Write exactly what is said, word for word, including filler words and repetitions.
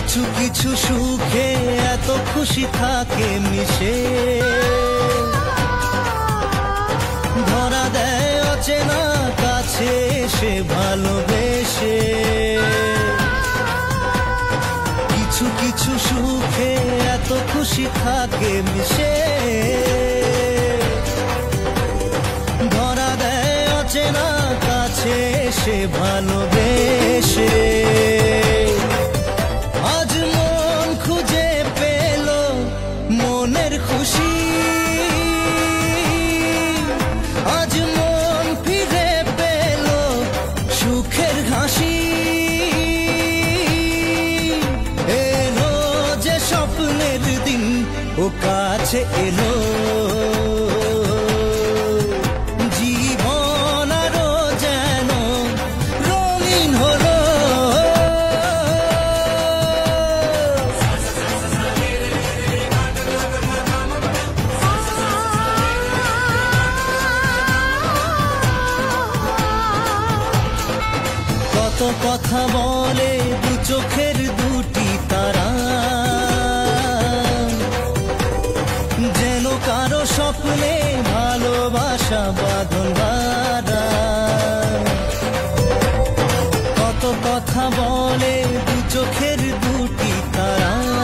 কিছু কিছু সুখে এত খুশি থাকে মিশে, ধরা দেয় অচেনা কাছে এসে ভালোবেসে। কিছু কিছু সুখে এত খুশি থাকে মিশে, ধরা দেয় অচেনা কাছে এসে ভালোবেসে। আজ মন খুঁজে পেল মনের খুশি, আজ মন ফিরে পেল সুখের হাসি। এলো যে স্বপ্নের দিন ও কাছে এলো, জীবন আরো যেন রঙিন হলো। কত কথা বলে দু চোখের দুটি তারা, যেন কারো স্বপ্নে ভালোবাসা বাঁধন বাঁধা। কত কথা বলে দু চোখের দুটি তারা,